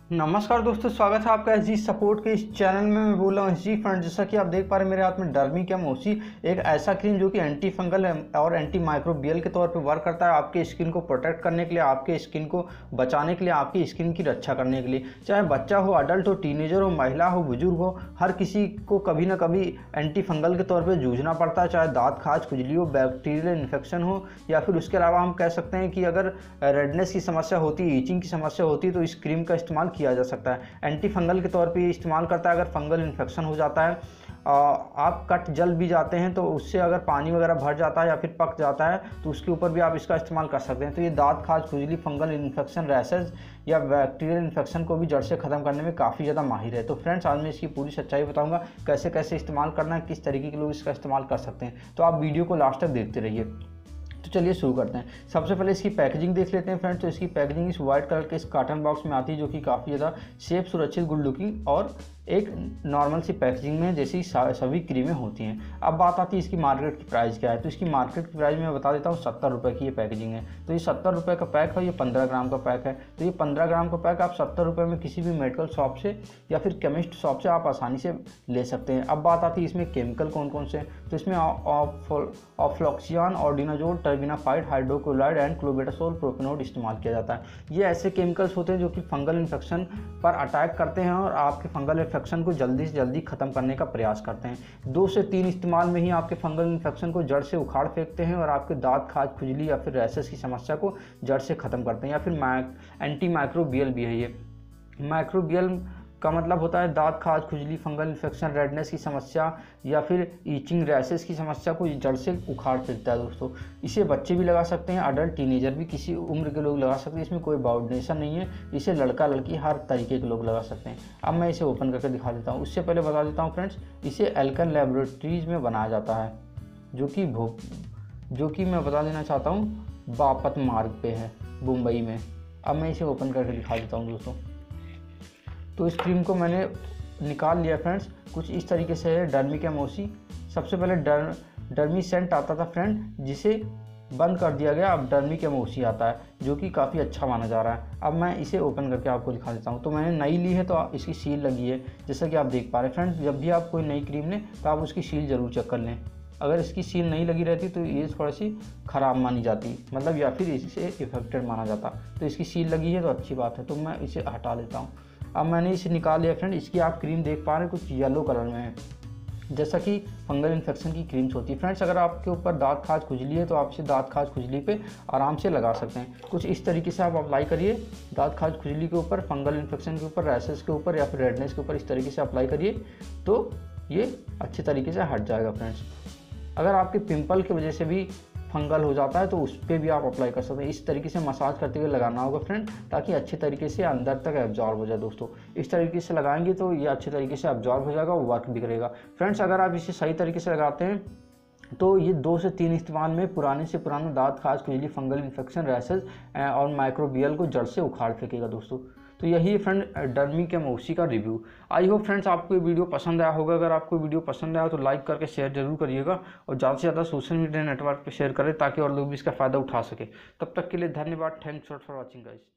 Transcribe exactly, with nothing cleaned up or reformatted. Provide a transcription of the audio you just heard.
नमस्कार दोस्तों, स्वागत है आपका एसजी सपोर्ट के इस चैनल में। मैं बोल रहा हूँ एसजी फ्रेंड। जैसा कि आप देख पा रहे हैं मेरे हाथ में डर्मीकेमोसी एक ऐसा क्रीम जो कि एंटी फंगल और एंटी माइक्रोबियल के तौर पे वर्क करता है, आपके स्किन को प्रोटेक्ट करने के लिए, आपके स्किन को बचाने के लिए, आपकी स्किन की रक्षा करने के लिए। चाहे बच्चा हो, अडल्ट हो, टीनेजर हो, महिला हो, बुजुर्ग हो, हर किसी को कभी ना कभी एंटी फंगल के तौर पर जूझना पड़ता है। चाहे दाँत खाज खुजली हो, बैक्टीरियल इन्फेक्शन हो, या फिर उसके अलावा हम कह सकते हैं कि अगर रेडनेस की समस्या होती है, ईचिंग की समस्या होती है, तो इस क्रीम का इस्तेमाल किया जा सकता है। एंटी फंगल के तौर पे इस्तेमाल करता है अगर फंगल इन्फेक्शन हो जाता है, आप कट जल भी जाते हैं तो उससे अगर पानी वगैरह भर जाता है या फिर पक जाता है तो उसके ऊपर भी आप इसका इस्तेमाल कर सकते हैं। तो ये दाँत खाज खुजली, फंगल इन्फेक्शन, रैशेज या बैक्टीरियल इन्फेक्शन को भी जड़ से ख़त्म करने में काफ़ी ज़्यादा माहिर है। तो फ्रेंड्स, आज मैं इसकी पूरी सच्चाई बताऊंगा, कैसे कैसे इस्तेमाल करना है, किस तरीके के लोग इसका इस्तेमाल कर सकते हैं। तो आप वीडियो को लास्ट तक देखते रहिए। तो चलिए शुरू करते हैं। सबसे पहले इसकी पैकेजिंग देख लेते हैं फ्रेंड्स। तो इसकी पैकेजिंग इस वाइट कलर के इस कार्टन बॉक्स में आती है, जो कि काफ़ी ज़्यादा सेफ, सुरक्षित, गुड लुकिंग और एक नॉर्मल सी पैकेजिंग में जैसी सभी क्रीमें होती हैं। अब बात आती है इसकी मार्केट की प्राइस क्या है। तो इसकी मार्केट की प्राइस मैं बता देता हूँ, सत्तर रुपये की ये पैकेजिंग है। तो ये सत्तर रुपये का पैक है, ये पंद्रह ग्राम का पैक है। तो ये पंद्रह ग्राम का पैक आप सत्तर रुपये में किसी भी मेडिकल शॉप से या फिर केमिस्ट शॉप से आप आसानी से ले सकते हैं। अब बात आती है इसमें केमिकल कौन कौन से। तो इसमें ofloxacin, ornidazole, terbinafine, hydrochloride and clobetasol propionate इस्तेमाल किया जाता है। ये ऐसे केमिकल्स होते हैं जो कि फंगल इन्फेक्शन पर अटैक करते हैं और आपके फंगल इन्फेक्शन को जल्दी से जल्दी ख़त्म करने का प्रयास करते हैं। दो से तीन इस्तेमाल में ही आपके फंगल इन्फेक्शन को जड़ से उखाड़ फेंकते हैं और आपके दाँत खाज खुजली या फिर रैशेस की समस्या को जड़ से ख़त्म करते हैं। या फिर एंटी माइक्रोबियल भी है। ये माइक्रोबियल का मतलब होता है दाँत खाज खुजली, फंगल इन्फेक्शन, रेडनेस की समस्या या फिर ईचिंग, रैशेस की समस्या को जड़ से उखाड़ फेंकता है दोस्तों। इसे बच्चे भी लगा सकते हैं, अडल्ट, टीनेजर भी, किसी उम्र के लोग लगा सकते हैं। इसमें कोई बाउंडेशन नहीं है। इसे लड़का लड़की हर तरीके के लोग लगा सकते हैं। अब मैं इसे ओपन करके दिखा देता हूँ। उससे पहले बता देता हूँ फ्रेंड्स, इसे एल्कन लैबोरेटरीज में बनाया जाता है, जो कि भो जो कि मैं बता देना चाहता हूँ बापत मार्ग पे है, मुंबई में। अब मैं इसे ओपन करके दिखा देता हूँ दोस्तों। तो इस क्रीम को मैंने निकाल लिया फ्रेंड्स। कुछ इस तरीके से है डर्मीकेमोसी। सबसे पहले डर डर्मी सेंट आता था फ्रेंड, जिसे बंद कर दिया गया। अब डर्मीकेमोसी आता है, जो कि काफ़ी अच्छा माना जा रहा है। अब मैं इसे ओपन करके आपको दिखा देता हूँ। तो मैंने नई ली है तो इसकी सील लगी है, जैसा कि आप देख पा रहे हैं फ्रेंड्स। जब भी आप कोई नई क्रीम लें तो आप उसकी सील ज़रूर चेक कर लें। अगर इसकी सील नहीं लगी रहती तो ये थोड़ी सी ख़राब मानी जाती, मतलब या फिर इससे इफेक्टेड माना जाता। तो इसकी सील लगी है तो अच्छी बात है। तो मैं इसे हटा देता हूँ। अब मैंने इसे निकाल लिया फ्रेंड। इसकी आप क्रीम देख पा रहे हैं, कुछ येलो कलर में है, जैसा कि फंगल इन्फेक्शन की क्रीम्स होती है फ्रेंड्स। अगर आपके ऊपर दाँत खाज खुजली है तो आप इसे दाँत खाज खुजली पे आराम से लगा सकते हैं। कुछ इस तरीके से आप अप्लाई करिए दाँत खाज खुजली के ऊपर, फंगल इन्फेक्शन के ऊपर, रैशेस के ऊपर या फिर रेडनेस के ऊपर। इस तरीके से अप्लाई करिए तो ये अच्छे तरीके से हट जाएगा फ्रेंड्स। अगर आपके पिंपल की वजह से भी फंगल हो जाता है तो उस पर भी आप अप्लाई कर सकते हैं। इस तरीके से मसाज करते हुए लगाना होगा फ्रेंड, ताकि अच्छे तरीके से अंदर तक एब्जॉर्ब हो जाए दोस्तों। इस तरीके से लगाएंगे तो ये अच्छे तरीके से एब्जॉर्ब हो जाएगा और वर्क भी करेगा फ्रेंड्स। अगर आप इसे सही तरीके से लगाते हैं तो ये दो से तीन इस्तेमाल में पुराने से पुराना दाँत खाज खुजली, फंगल इन्फेक्शन, रैशेज और माइक्रोबियल को जड़ से उखाड़ फेंकेगा दोस्तों। तो यही है फ्रेंड डर्मीकेमोसी का रिव्यू। आई होप फ्रेंड्स आपको ये वीडियो पसंद आया होगा। अगर आपको वीडियो पसंद आया तो लाइक करके शेयर जरूर करिएगा और ज़्यादा से ज़्यादा सोशल मीडिया नेटवर्क पे शेयर करें, ताकि और लोग भी इसका फ़ायदा उठा सके। तब तक के लिए धन्यवाद। Thanks for watching guys.